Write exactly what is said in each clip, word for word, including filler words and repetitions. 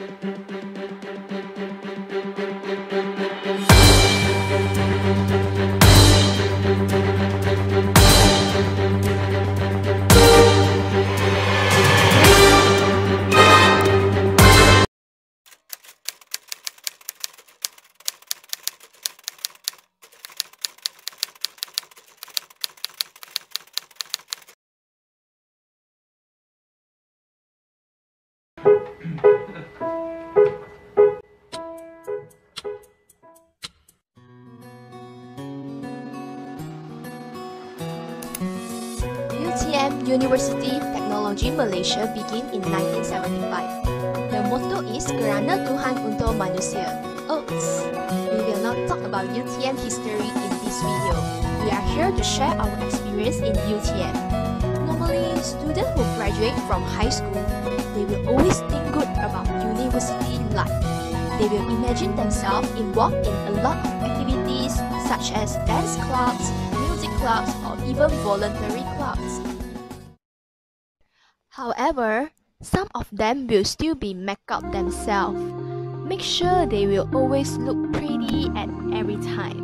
U T M Universiti Teknologi Malaysia began in nineteen seventy-five. The motto is Kerana Tuhan untuk Manusia. Oops! We will not talk about U T M history in this video. We are here to share our experience in U T M. Normally, students who graduate from high school, they will always think good about university life. They will imagine themselves involved in a lot of activities such as dance clubs, music clubs, or even voluntary clubs. However, some of them will still be make up themselves. Make sure they will always look pretty at every time.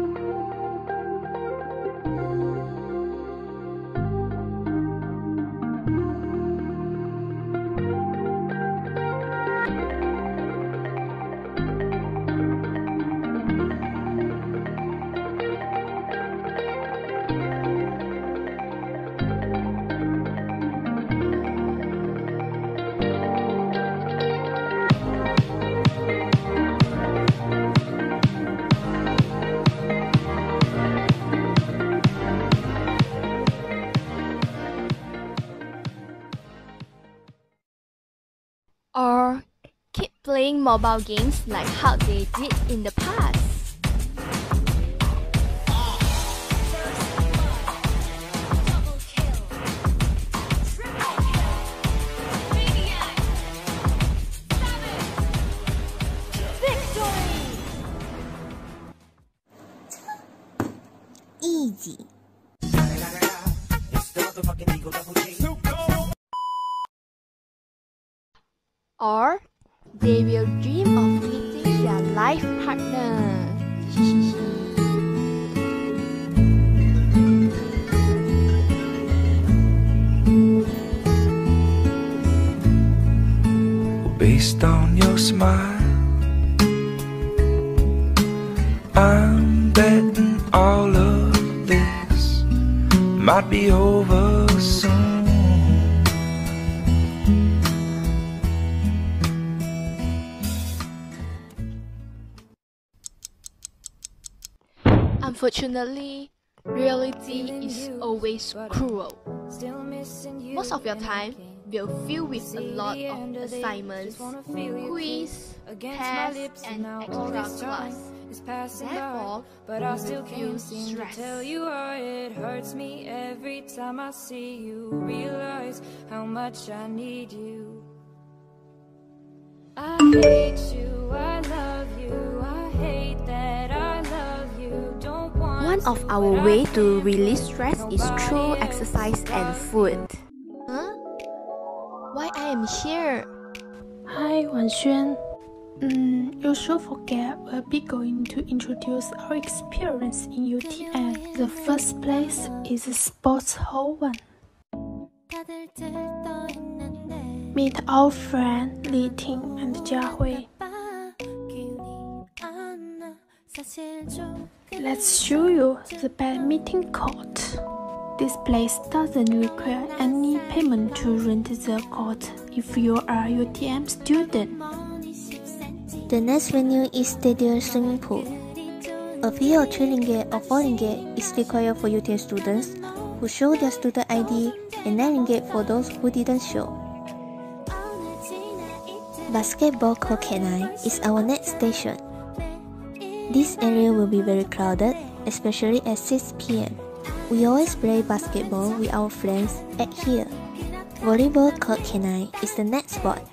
Or keep playing mobile games like how they did in the past. Easy. Or they will dream of meeting their life partner. Based on your smile, I'm betting all of this might be over soon. Unfortunately, reality is always cruel. Most of your time will fill with a lot of assignments, quiz, tests, and extra class. Therefore, but I still can't seem to stress. tell you why it hurts me every time I see you. Realize how much I need you. I hate you, I love you, I hate that I love you. Don't want One of to, our but I way to can't release prove stress is nobody through else exercise has and got food. you. Huh? Why I am here? Hi, Wan Xuan. Mm, you should forget we'll be going to introduce our experience in U T M. The first place is Sports Hall one. Meet our friend Li Ting and Jia Hui. Let's show you the badminton court. This place doesn't require any payment to rent the court if you are a U T M student. The next venue is Stadium Swimming Pool. A fee of three ringgit or four ringgit is required for U T M students who show their student I D and nine ringgit for those who didn't show. Basketball Court K nine is our next station. This area will be very crowded, especially at six p m We always play basketball with our friends at here. Volleyball Court K nine is the next spot,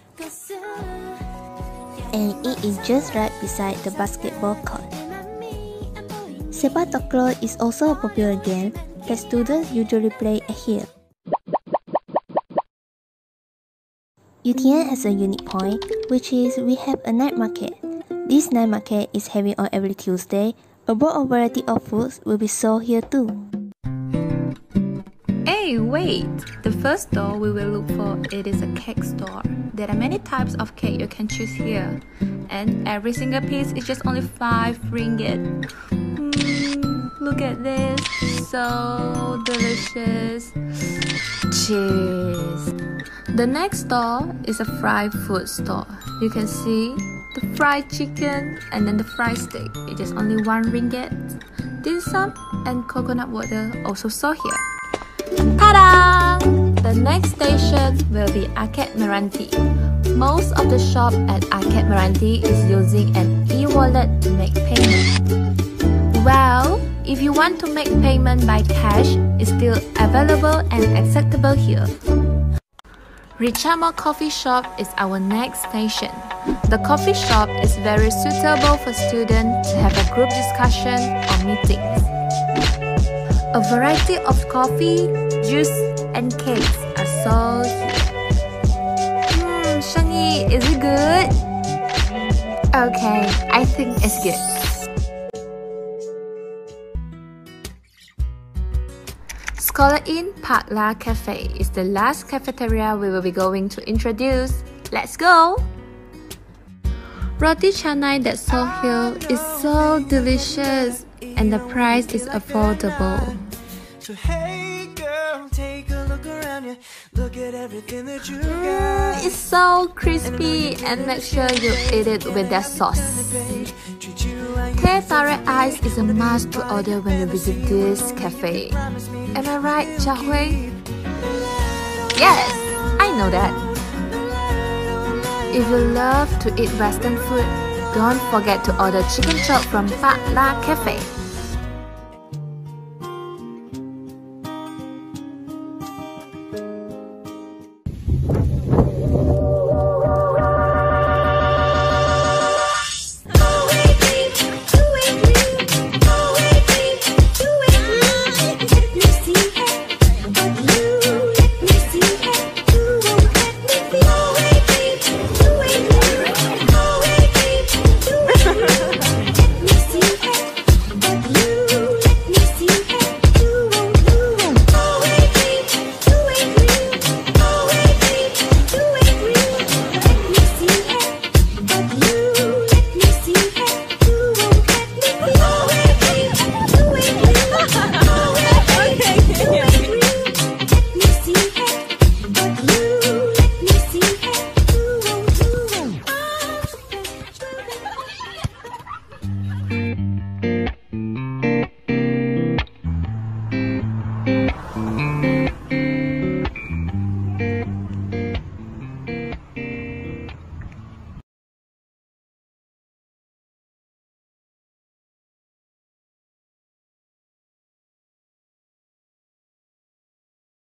and it is just right beside the basketball court. Sepak takraw is also a popular game that students usually play at here. U T M has a unique point, which is we have a night market. This night market is having on every Tuesday. A broad variety of foods will be sold here too. Hey, wait! The first store we will look for, it is a cake store. There are many types of cake you can choose here. And every single piece is just only five ringgit. Mm, look at this, so delicious. Cheers! The next store is a fried food store. You can see the fried chicken and then the fried steak. It is only one ringgit. Dim sum and coconut water also sold here. Ta-da! The next station will be Arcade Meranti. Most of the shop at Arcade Meranti is using an e-wallet to make payment. Well, if you want to make payment by cash, it's still available and acceptable here. Richamo Coffee Shop is our next station. The coffee shop is very suitable for students to have a group discussion or meetings. A variety of coffee, juice, and cakes are sold here. Hmm, Shangyi, is it good? Okay, I think it's good. Scholar Inn Park La Cafe is the last cafeteria we will be going to introduce. Let's go! Roti canai that's sold here is so delicious and the price is affordable. So hey girl, take a look around you. Look at everything that you got. Mm, it's so crispy and make sure you eat it with that sauce. Teh tarik ice is a must to order when you visit this cafe. Am I right, Jia Hui? Yes, I know that. If you love to eat Western food, don't forget to order chicken chop from Park La Cafe.